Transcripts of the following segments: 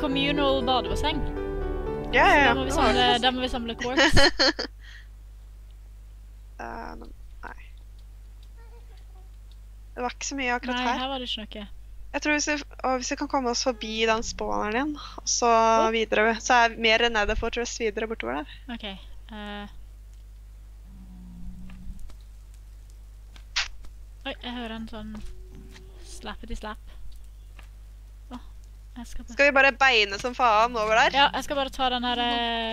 communal badebasseng. Ja. Da må vi samle quartz. Nei. Det var ikke så mye akkurat Nei, her. her var det ikke noe. Jeg tror hvis vi kan komme oss forbi den spawneren igjen, og så videre, så mer Nether Fortress videre bortover der. Ok. Oi, jeg hører en sånn slappety-slapp. Skal vi bare beine som faen over der? Ja, jeg skal bare ta den her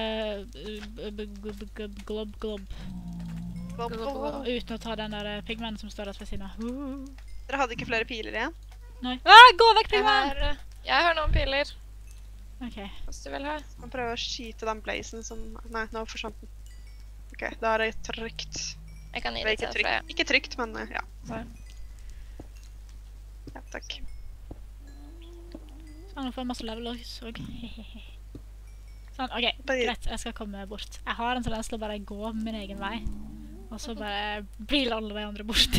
glob. Uten å ta den der pigmanen som står der ved siden av. Dere hadde ikke flere piler igjen? Nei. Gå vekk, pigman! Jeg har noen piler. Ok. Hvis du vil ha. Man prøver å skyte den blazen som... Nei, nå forsvant den. Ok, da er det trygt. Jeg kan gi det til Freya. Ikke trygt, men ja. Ja, takk. Sånn, nå får jeg masse level også. Sånn, ok, greit, jeg skal komme bort. Jeg har en tendens til å bare gå min egen vei, og så bare blir alle de andre borte.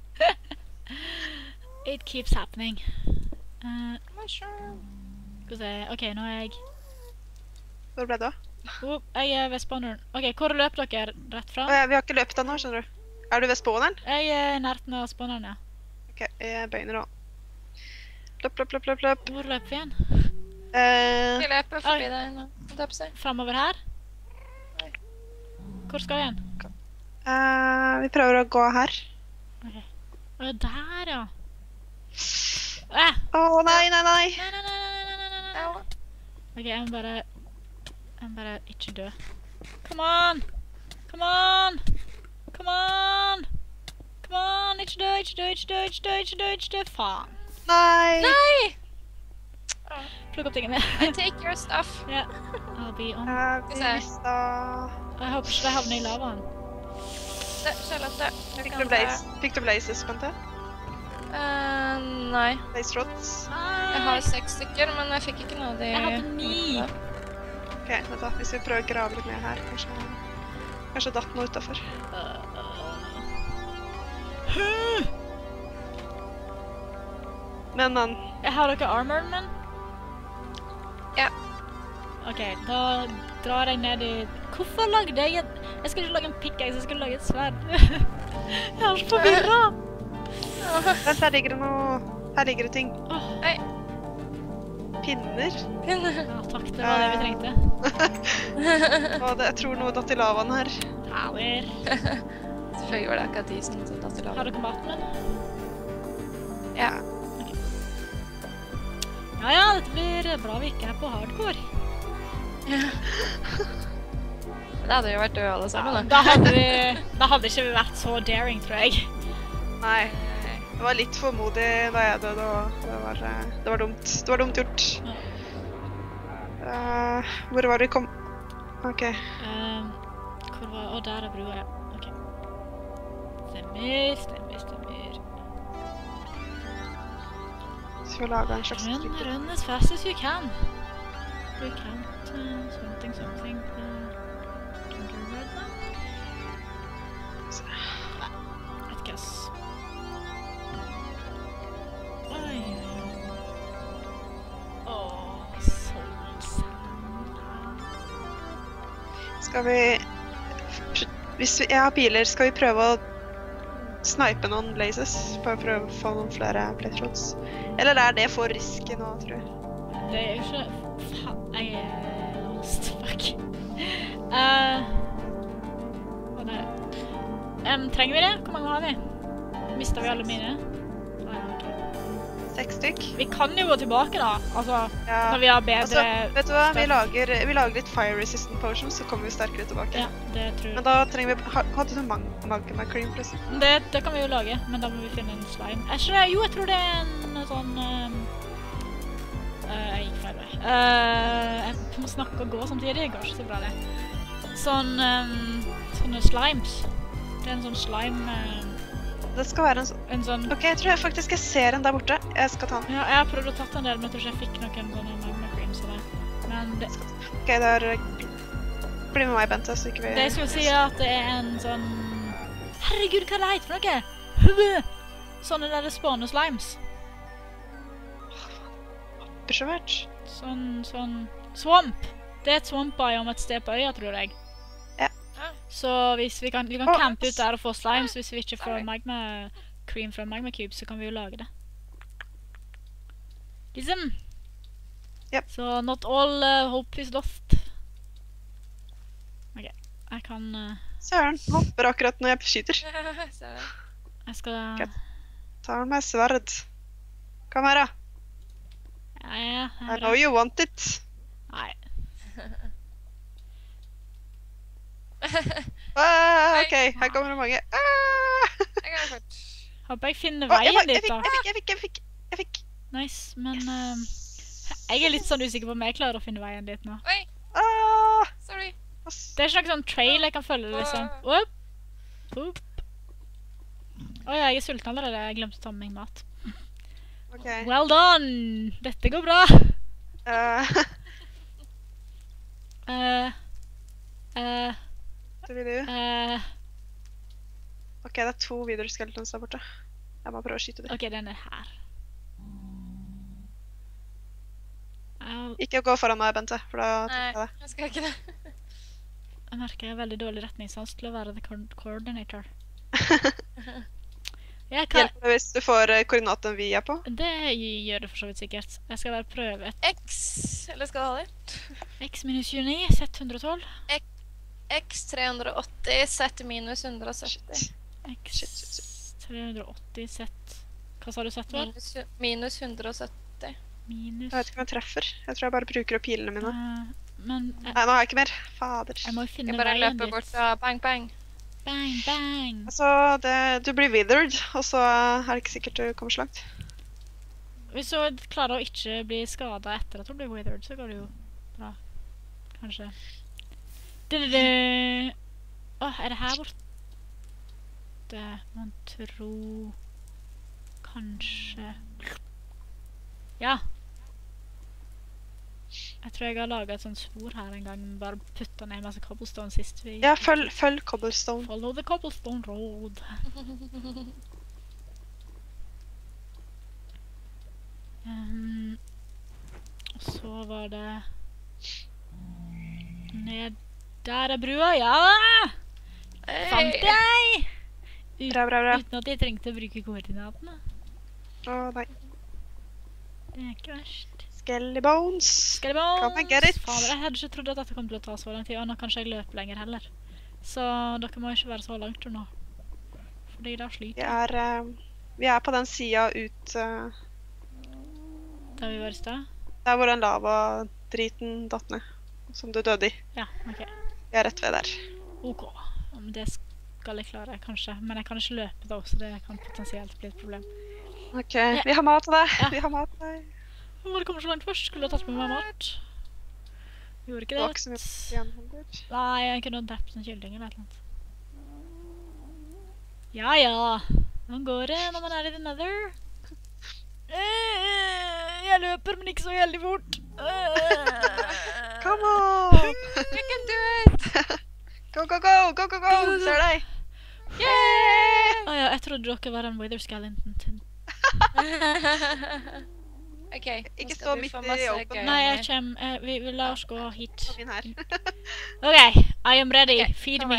It keeps happening. Skal vi se, ok, nå er jeg... Hvor ble du da? Jeg er ved spawneren. Ok, hvor løp dere rett fra? Vi har ikke løpt ennå, skjønner du. Er du ved spawneren? Jeg er i nærheten av spawneren, ja. Ok, jeg bøyner nå. Løp. Hvor løper vi igjen? Vi løper forbi deg nå. Fremover her? Hvor skal vi igjen? Vi prøver å gå her. Ok. Der, ja. Nei. Nei. Ok, jeg må bare ikke dø. Come on! Ikke dø, faen. Nei! Plukk opp tingene. I take your stuff. Ja, I'll be on. Vi mistet... Jeg håper ikke det havner i lavaen. Charlotte. Fikk du blazes, Bente? Nei. Blaze rods? Jeg har 6 stykker, men jeg fikk ikke noe av de... Jeg hadde 9. Ok, vent da. Hvis vi prøver å grave litt mer her, kanskje datt noe utenfor. Men... Jeg har dere armoren min? Ja. Ok, da drar jeg ned i... Hvorfor lagde jeg en... Jeg skulle ikke lage en pickaxe, jeg skulle lage et sverd. Jeg er så forvirret. Vent, her ligger det noe... Her ligger det ting. Hei. Pinner. Ja, takk, det var det vi trengte. Jeg tror noe datt i lavaen her. Herlig. Selvfølgelig var det akkurat de som datt i lavaen. Har dere maten min? Ja. Ja, dette blir bra vi ikke er på hardcore. Det hadde jo vært døde alle sammen, da hadde ikke vi vært så daring, tror jeg. Nei, det var litt for modig da jeg døde, og det var dumt. Det var dumt gjort. Hvor var det vi kom? Ok. Der er brua, ja. Ok. Stemmer. Så vi lager en slags Run as fast as you can. You can't something. Can do right now. I guess. Så Skal vi... Hvis jeg har piler, skal vi prøve å snipe noen blazes? Bare prøve å få noen flere blaze rods. Eller er det for risky nå, tror jeg? Det er jo ikke... Faen, jeg er lost, fuck. Trenger vi det? Hvor mange har vi? Mistet vi alle mine? 6 stykk. Vi kan jo gå tilbake da, altså, når vi har bedre... vet du hva, vi lager litt fire resistant potions, så kommer vi sterkere tilbake. Ja, det tror jeg. Men da trenger vi... Hadde du magma cream, forresten? Det kan vi jo lage, men da må vi finne en slime. Jeg tror det er en sånn... jeg gikk feil vei. Jeg må snakke og gå samtidig, kanskje så bra det. Sånne slimes. Det er en sånn slime... Det skal være en sånn... Ok, jeg tror jeg faktisk ser en der borte. Jeg skal ta den. Ja, jeg har prøvd å tatt en del, men jeg tror ikke jeg fikk noen sånne magma creams av det. Men det... Ok, der... Bli med meg, Bente, så ikke vi... Det jeg skulle si er at det er en sånn... Herregud, hva er det heter for noe? Sånne der spawner slimes. Hopper så vært. Sånn swamp. Det er et swamp biome et sted på øya, tror jeg. Ja. Så hvis vi kan campe ut der og få slimes, hvis vi ikke får magma cream fra magma cube, så kan vi jo lage det. Liksom. Yep. Så not all hope is lost. Ok, jeg kan... Søren, hopper akkurat når jeg skyter. Ser det. Jeg skal... Ok. Tar med sverd. Kom her da. Ja, I know you want it. Nei. Ok, her kommer det mange. Jeg kan det fort. Håper jeg finner Jeg veien dit da. fikk. Nice, men jeg er litt sånn usikker på om jeg klarer å finne veien dit nå. Oi, Ah, sorry. Det er ikke noen sånn trail jeg kan følge, liksom. Opp. Opp. Oi, jeg er sulten allerede. Jeg glemte å ta med meg mat. ok. Well done! Dette går bra. Det vil du. Ok, det er 2 videre skeletons der borte. Jeg må prøve å skyte dem. Ok, den er her. Ikke gå foran meg, Bente, for da tar Nei, jeg det. jeg skal ikke det. Jeg merker jeg har veldig dårlig retningssans til å være the coordinator. Jeg kan... Hjelper det hvis du får koordinaten vi er på? Det gjør det for så vidt sikkert. Jeg skal bare prøve et X, eller skal du ha det? X minus 29, Z 112. X 380, Z minus 170. X 380, Z... Hva sa du Z var? Minus 170. Minus... Jeg vet ikke om jeg treffer. Jeg tror jeg bare bruker opp pilene mine. Men... Nei, nå har jeg ikke mer. Fader. Jeg må jo finne Jeg bare veien løper dit. bort og bang, bang. Bang, bang. Altså, du blir withered, og så er det ikke sikkert du kommer så langt. Hvis du klarer å ikke bli skadet etter at du blir withered, så går det jo bra. Kanskje. Åh, er det her borte? Man tror... Kanskje... Ja. Jeg tror jeg har laget et sånt spor her en gang, bare puttet ned masse cobblestone sist vi... Ja, følg cobblestone. Follow the cobblestone road. Og så var det... Ned... Der er brua, ja! Fant jeg! Bra. Uten at jeg trengte å bruke koordinatene. Å, nei. Det er ikke verst. Skelly bones. Skelebones! Come and get it. Fader, jeg hadde ikke trodd at dette kom til å ta så lang tid, og nå kanskje jeg løper lenger heller. Så dere må ikke være så langt nå. Fordi da sliter jeg. Vi er på den siden ut... Der vi var i sted? Der hvor den lava-driten datt ned, som du døde i. Ja, ok. Vi er rett ved der. Ok. Men det skal jeg klare, kanskje. Men jeg kan ikke løpe da, så det kan potensielt bli et problem. Ok, vi har mat til deg. Vi har mat til deg. Hvor det kommer så langt først? Skulle du ha tatt med meg mat? Gjorde ikke Det det. var ikke så mye igjen heller. Nei, jeg kunne ha drept en kylling eller et eller annet. Ja. Nå går det når man er i the nether. Jeg løper, men ikke så veldig fort. Come on! You can do it! Go! Ser deg! Yeah! Ja, jeg trodde dere var en wither skeleton. Ok, Ikke nå stå skal du midt få i masse åpen. gøy. Nei, jeg kommer. Vi la oss gå hit. Kom inn her. Ok, I am ready. Ok, Feed kom me.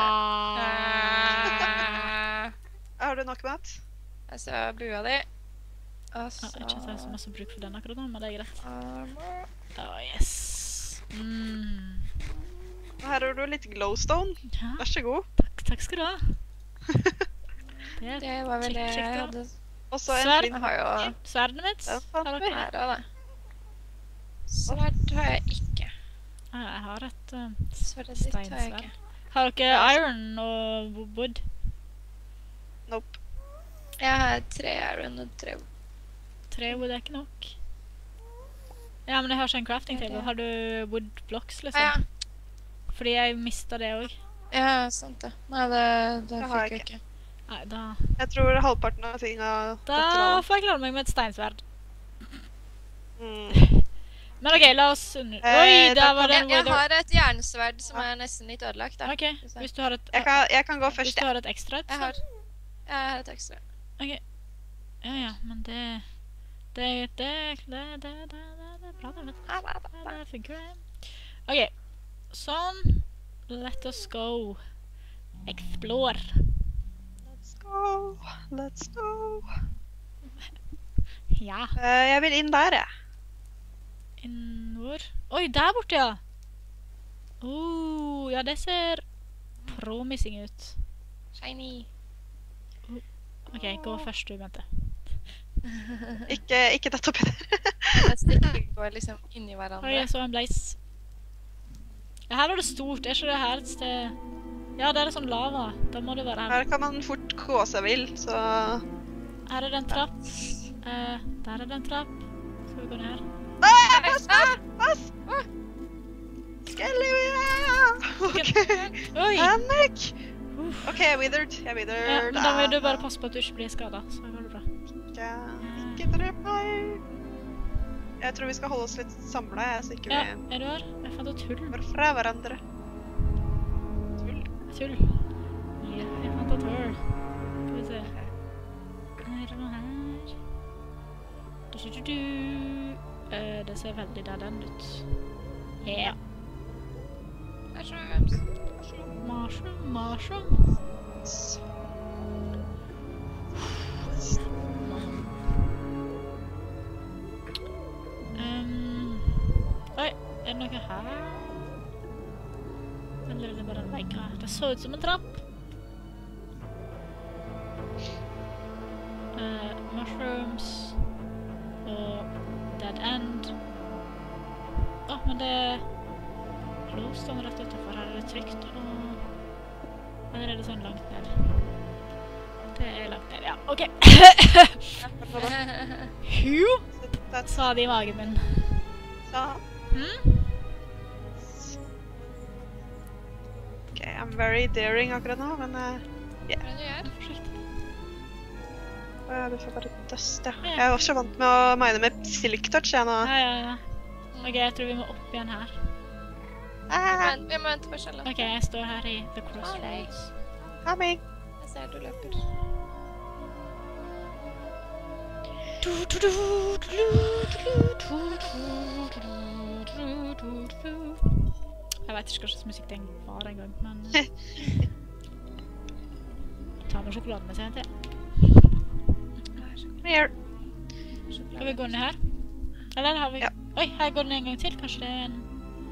Har du nok mat? Jeg ser bua di. Og Ja, så... ikke at jeg har så masse bruk for den akkurat nå, men det er greit. armor. Yes. Og her har du litt glowstone. Ja, Vær så god. takk skal du ha. Det er Det var vel det Kjekt, jeg da. hadde. Og så en Sverd. Jeg har jo... sverdet mitt. Den fant Har vi. dere? Her også, da. Sverd har jeg ikke. Ja, jeg har et Sverdet ditt har jeg steinsverd. ikke. Har dere iron og wood? Nope. Jeg har 3 iron og 3 3 wood er ikke nok. Ja, men jeg har ikke en crafting table. Har du wood blocks, liksom? ja. Fordi jeg mistet det også. Ja, sant det. Nei, det Det har fikk jeg jeg ikke. Nei, da... Jeg tror halvparten av tingene Da får jeg klare meg med et steinsverd. Mm. Men ok, la oss... Oi, da der var kan det en Jeg wither. har et jernsverd som er nesten litt ødelagt, da. Ok, hvis du har et... Jeg kan gå Hvis først, du ja. har et ekstra et, Jeg så... har et ekstra. Ok. Ja, men det... det er bra, det, vet du. Au, au, Ja, au. det funker det. Ok, sånn. Let us go. Explore. Let's go. Let's go. Ja, Jeg vil inn der, jeg. inn hvor? Oi, der borte, ja. Ja, det ser promising ut. Shiny. Ok, gå først du, Bente. Ikke dette oppi der. Jeg stikker går liksom inn i Oi, hverandre. jeg så en blaze. Ja, her var det stort. Er ikke det her et sted? Ja, der er det sånn lava. Da må det være her. Her kan man fort gå seg vill, så... Her er det en trapp. Der er det en trapp. Skal vi gå ned her? Pass! Pass! Skellige! Ok. Oi! Panikk! Uff. Ok, jeg er withered. Jeg er Ja, withered. men da må du bare passe på at du ikke blir skadet, så går det bra. Ikke drep meg. Jeg tror vi skal holde oss litt samlet, så ikke Ja, vi er du her? Jeg fant et hull. går fra hverandre. Tull. Et hull. Ja, jeg fant et hull. Skal vi se. Er det noe her? Det ser veldig den ut. Ja. Mushrooms. Mushroom. Oi, er det noe her? Eller er det bare en vegg her? Det så ut som en trapp. Mushrooms. Og dead end. Men det er closed rett utenfor. Her er det trygt. Eller er det sånn langt ned? Det er langt ned, ja. Ok. Hu! Sa det i magen min. Ok, I'm very daring akkurat nå, men... Hva er det du gjør? Forsiktig. Du får bare dust, ja. Jeg er også vant med å mine med silk touch, jeg nå. Ja. Ok, jeg tror vi må opp igjen her. Vi må vente på Charlotte. Ok, jeg står her i The Crossroads. Coming. Jeg ser du løper. Jeg vet ikke hva slags musikk det var en gang, men... Ta med sjokoladen med seg til. Here. Skal vi gå ned her? Eller har vi... Ja. Oi, her går den en gang til. Kanskje det er en...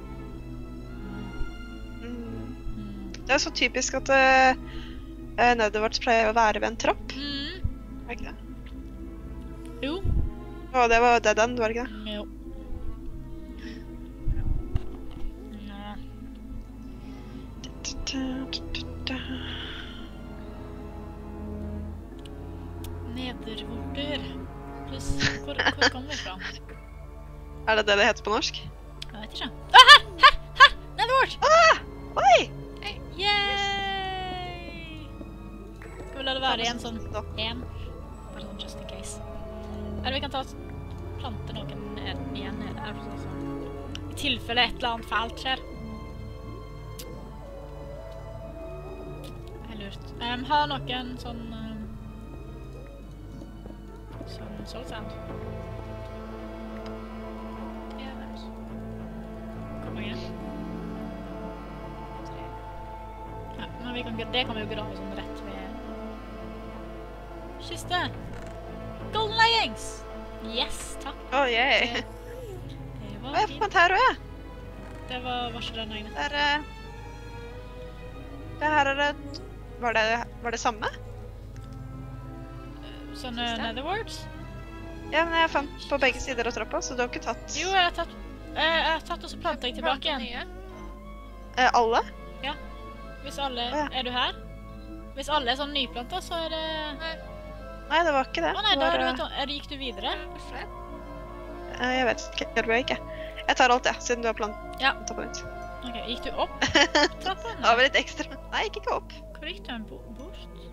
Det er så typisk at Netherworts pleier å være ved en trapp. Er ikke det? Jo. Å, det var dead end, var det ikke det? Jo. Nå. Nedervorter. Pluss, hvor kommer vi fra? Er det det det heter på norsk? Jeg vet ikke. Hæ! Netherwort! Oi! Yay! Skal vi la det være igjen sånn en? Bare sånn just in case. Eller vi kan ta plante noen igjen nede. I tilfelle et eller annet fælt skjer. Det er lurt. Har noen sånn soul sand? Ja, der. Hvor mange? 3. Ja, men det kan vi jo grave sånn rett ved kiste. Golden leggings! Yes, takk. Å, yay. Det Å, var jeg får fint. pant her også, jeg. Det var ikke den egen. Det her er det... Var det samme? Sånne netherwords? Ja, men jeg fant på begge sider av trappa, så du har ikke tatt... Jo, jeg har tatt og så plantet jeg tilbake igjen. Alle? Hvis alle... Å, ja. Er du her? Hvis alle er sånn nyplantet, så er det... Nei, det var ikke det. Å nei, Det da var, gikk du videre. jeg vet ikke, jeg tror jeg ikke. Jeg tar alt, jeg, siden du har plantet Ja. på nytt. Ok, gikk du opp trappen? Da var det litt ekstra. Nei, ikke opp. Hvor gikk du bort?